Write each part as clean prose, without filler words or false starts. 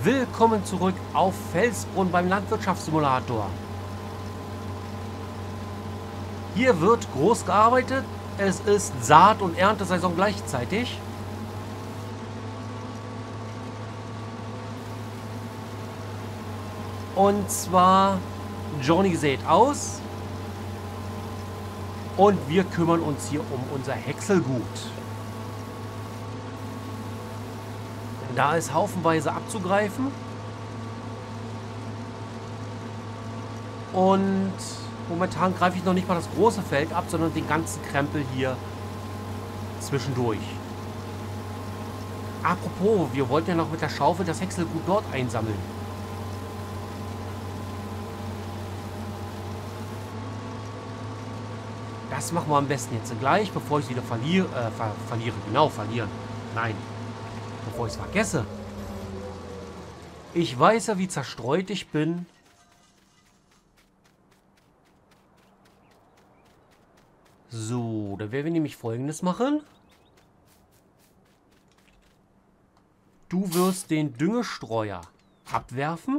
Willkommen zurück auf Felsbrunn beim Landwirtschaftssimulator. Hier wird groß gearbeitet. Es ist Saat- und Erntesaison gleichzeitig. Und zwar, Johnny sät aus. Und wir kümmern uns hier um unser Häckselgut. Da ist haufenweise abzugreifen. Und momentan greife ich noch nicht mal das große Feld ab, sondern den ganzen Krempel hier zwischendurch. Apropos, wir wollten ja noch mit der Schaufel das Häckselgut dort einsammeln. Das machen wir am besten jetzt gleich, bevor ich es wieder verliere. Verlieren. Nein, bevor ich es vergesse. Ich weiß ja, wie zerstreut ich bin. So, dann werden wir nämlich Folgendes machen. Du wirst den Düngestreuer abwerfen.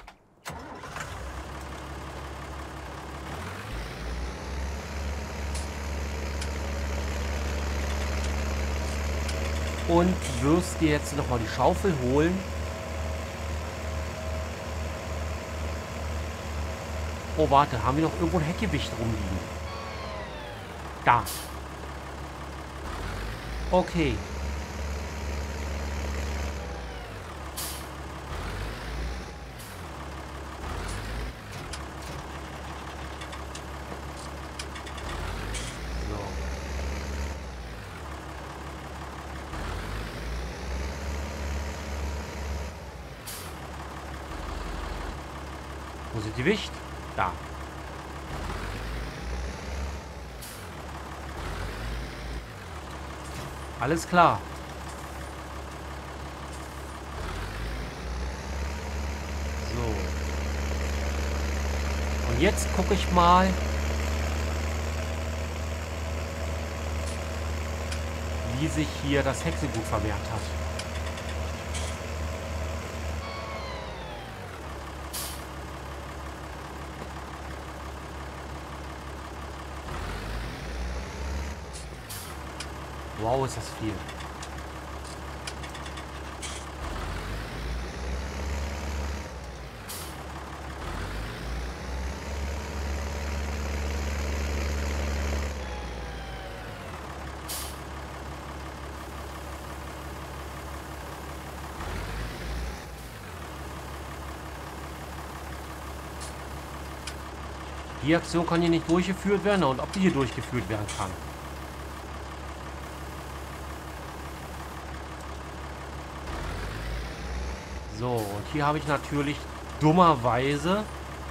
Und wirst dir jetzt nochmal die Schaufel holen. Oh, warte, haben wir noch irgendwo ein Heckgewicht rumliegen? Da. Okay. Wo sind die Wicht? Da. Alles klar. So. Und jetzt gucke ich mal, wie sich hier das Häckselgut vermehrt hat. Wow, ist das viel. Die Aktion kann hier nicht durchgeführt werden und ob die hier durchgeführt werden kann. So, und hier habe ich natürlich dummerweise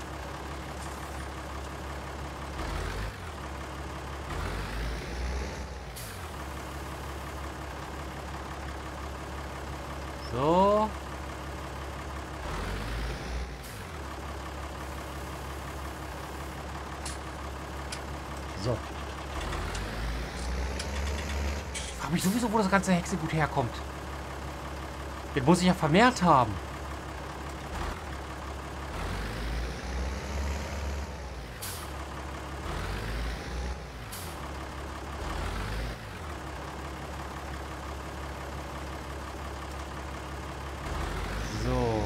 so. So. Ich frage mich sowieso, wo das ganze Häckselgut herkommt. Den muss ich ja vermehrt haben. So.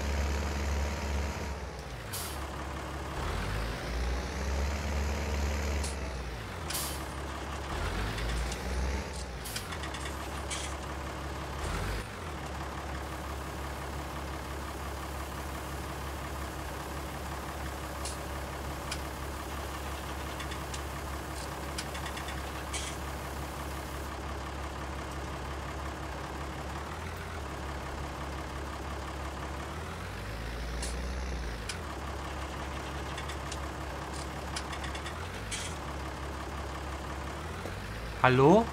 Hallo?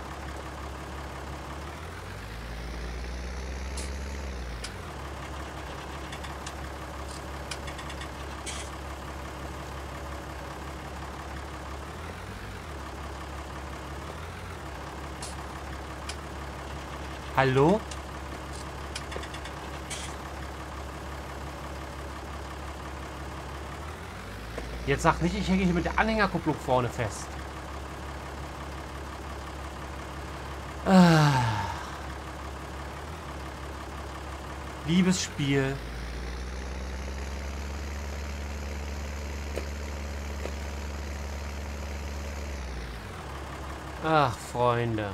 Hallo? Jetzt sag nicht, ich hänge hier mit der Anhängerkupplung vorne fest. Liebes Spiel. Ach, Freunde.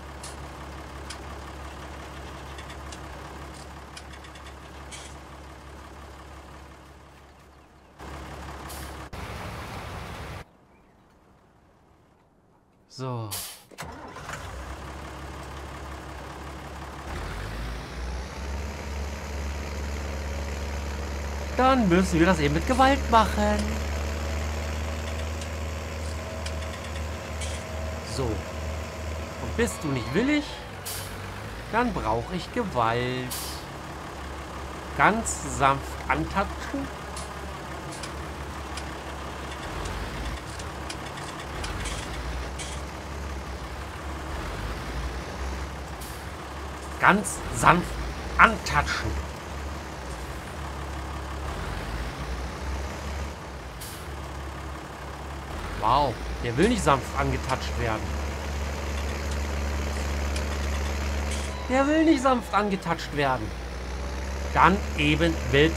So. Dann müssen wir das eben mit Gewalt machen. So. Und bist du nicht willig? Dann brauche ich Gewalt. Ganz sanft antatschen. Ganz sanft antatschen. Wow, der will nicht sanft angetatscht werden. Der will nicht sanft angetatscht werden. Dann eben mit.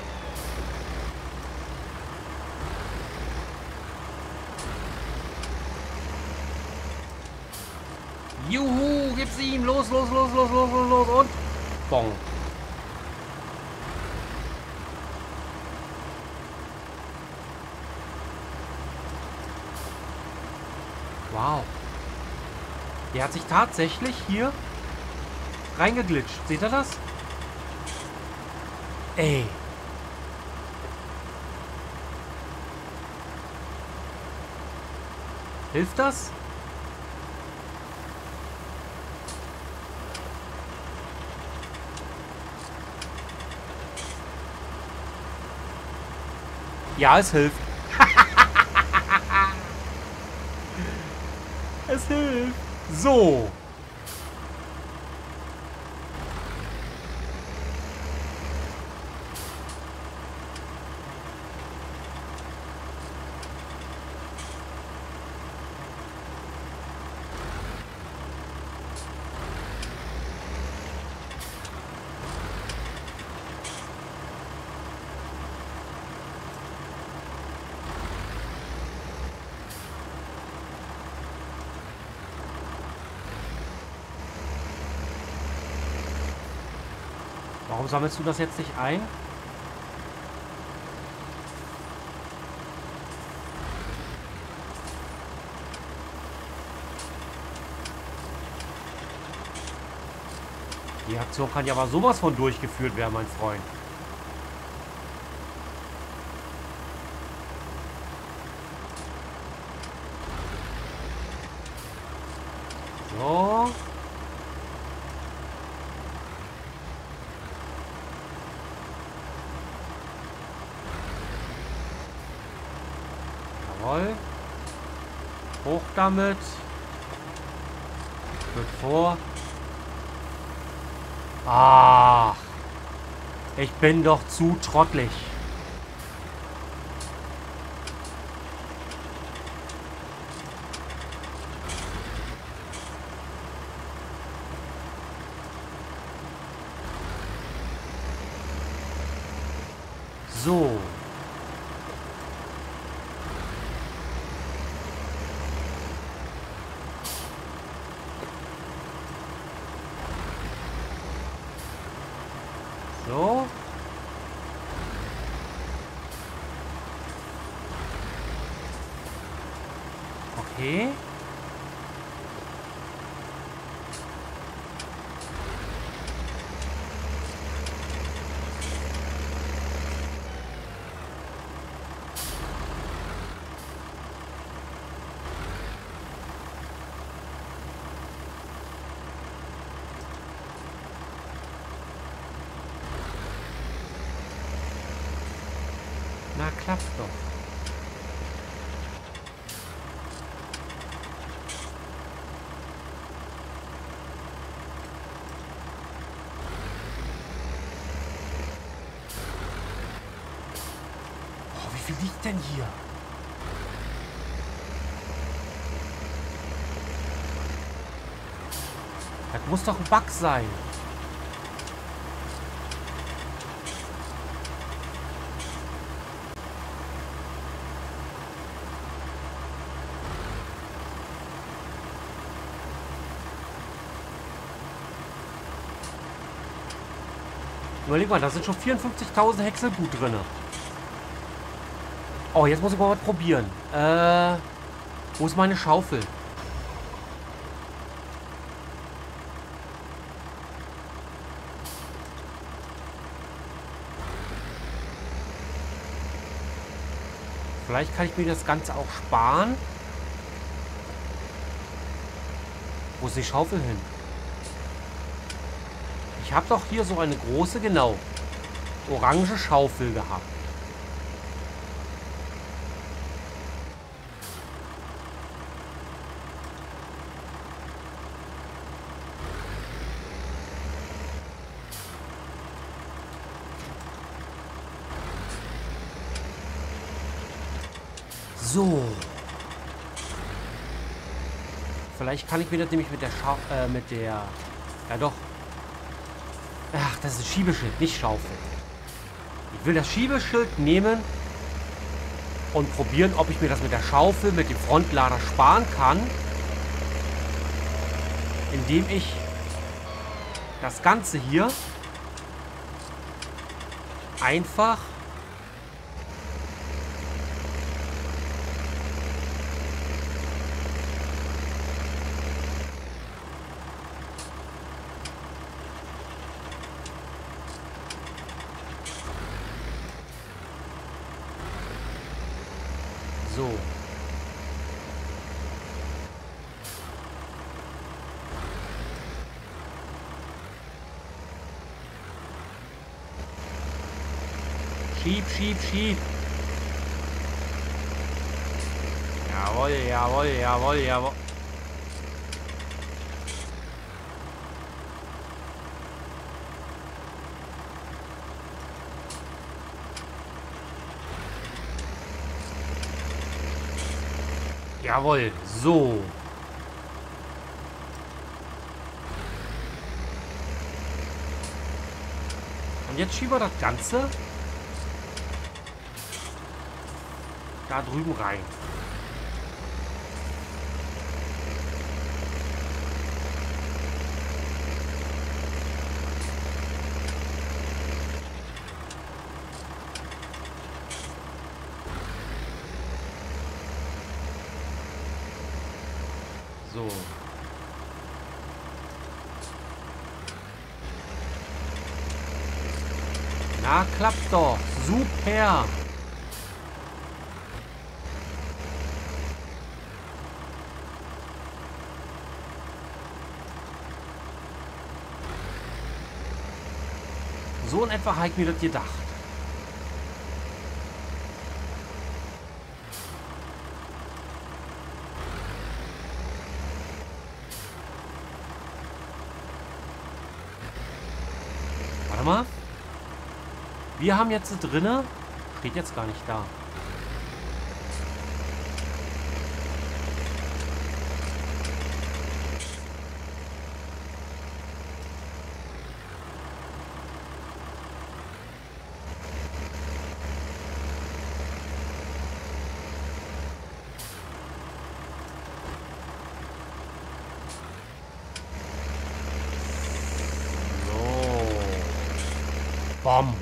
Juhu, gib's ihm. Los, los, los, los, los, los, los. Und bong. Wow. Der hat sich tatsächlich hier reingeglitscht. Seht ihr das? Ey. Hilft das? Ja, es hilft. Es hilft. So. Warum sammelst du das jetzt nicht ein? Die Aktion kann ja aber sowas von durchgeführt werden, mein Freund. So. Jawohl. Hoch damit. Wird vor. Ach. Ich bin doch zu trottelig. So. So. Okay. Na, klappt doch. Oh, wie viel liegt denn hier? Das muss doch ein Bug sein. Überleg mal, da sind schon 54.000 Häckselgut drin. Oh, jetzt muss ich mal was probieren. Wo ist meine Schaufel? Vielleicht kann ich mir das Ganze auch sparen. Wo ist die Schaufel hin? Ich habe doch hier so eine große, genau, orange Schaufel gehabt. So. Vielleicht kann ich mir das nämlich mit der ja doch. Ach, das ist ein Schiebeschild, nicht Schaufel. Ich will das Schiebeschild nehmen und probieren, ob ich mir das mit der Schaufel, mit dem Frontlader sparen kann. Indem ich das Ganze hier einfach so. Schieb, schieb, schieb. Jawohl, jawohl, jawohl, jawohl. Jawohl, so. Und jetzt schieben wir das Ganze da drüben rein. So. Na, klappt doch. Super. So in etwa habe ich mir das gedacht. Warte mal. Wir haben jetzt drinne. Steht jetzt gar nicht da. Bom.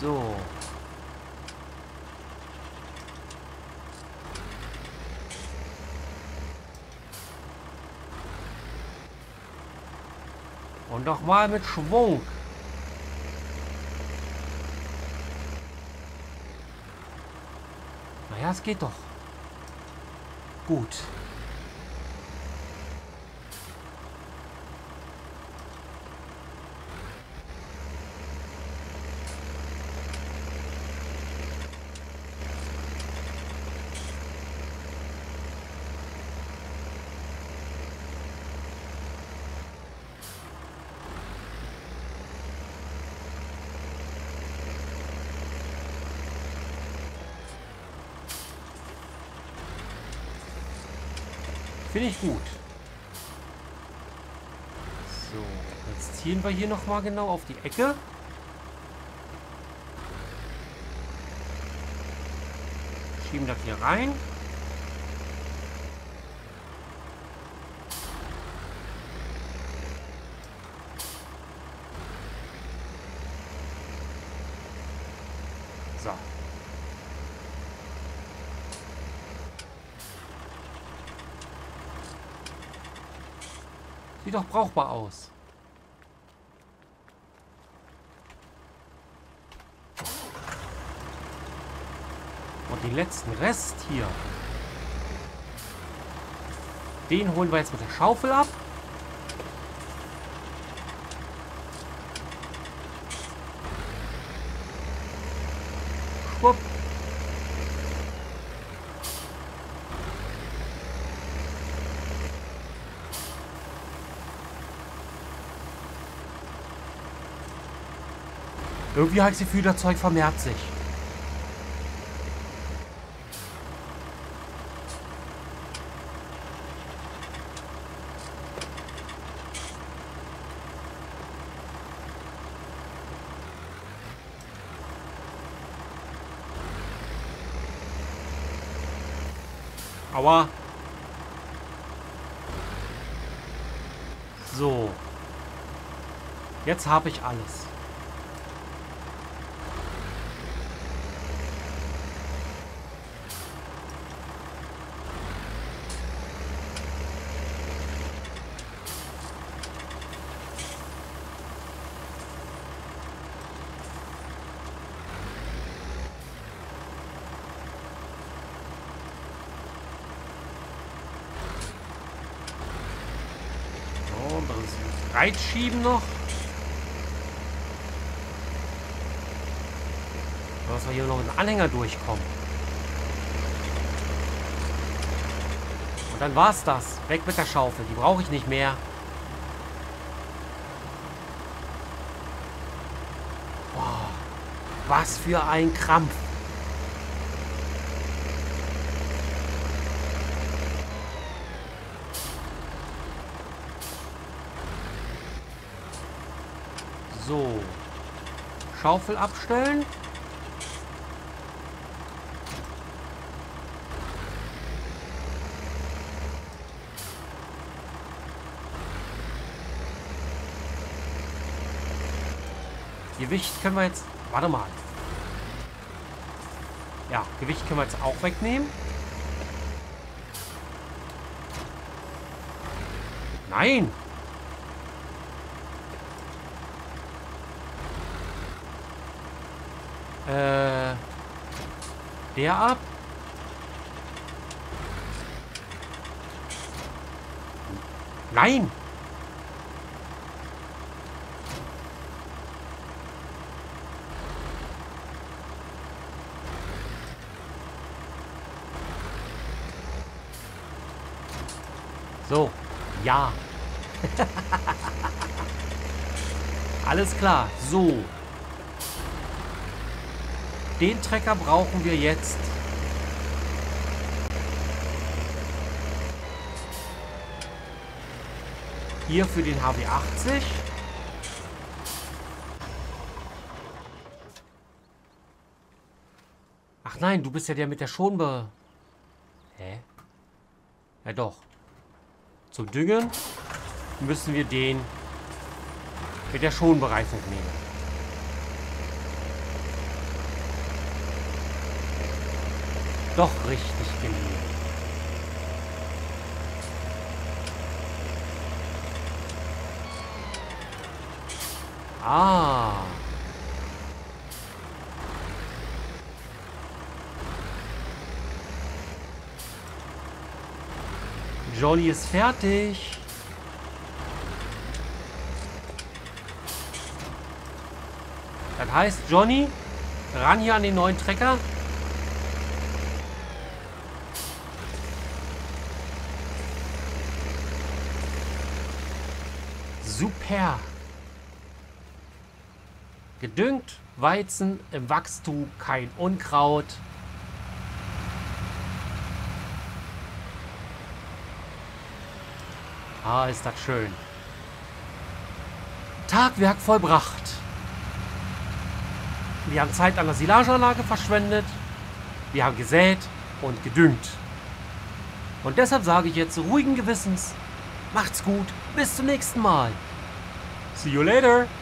So. Und nochmal mit Schwung. Naja, es geht doch. Gut. Finde ich gut. So, jetzt ziehen wir hier nochmal genau auf die Ecke. Schieben das hier rein. So. Sieht doch brauchbar aus. Und den letzten Rest hier, den holen wir jetzt mit der Schaufel ab. Schwupp. Irgendwie habe ich das Gefühl, das Zeug vermehrt sich. Aua. So. Jetzt habe ich alles. Reitschieben noch. Dass wir hier noch mit dem Anhänger durchkommen. Und dann war's das. Weg mit der Schaufel. Die brauche ich nicht mehr. Boah, was für ein Krampf. So. Schaufel abstellen. Gewicht können wir jetzt... Warte mal. Ja, Gewicht können wir jetzt auch wegnehmen. Nein! Der ab. Nein! So, ja. Alles klar, so. Den Trecker brauchen wir jetzt. Hier für den HW80. Ach nein, du bist ja der mit der Schonbe... Hä? Ja doch. Zum Düngen müssen wir den mit der Schonbereifung nehmen. doch richtig gelegen. Ah. Johnny ist fertig. Das heißt, Johnny, ran hier an den neuen Trecker. Super. Gedüngt, Weizen im Wachstum, kein Unkraut. Ah, ist das schön. Tagwerk vollbracht. Wir haben Zeit an der Silageanlage verschwendet. Wir haben gesät und gedüngt. Und deshalb sage ich jetzt ruhigen Gewissens, macht's gut, bis zum nächsten Mal. See you later.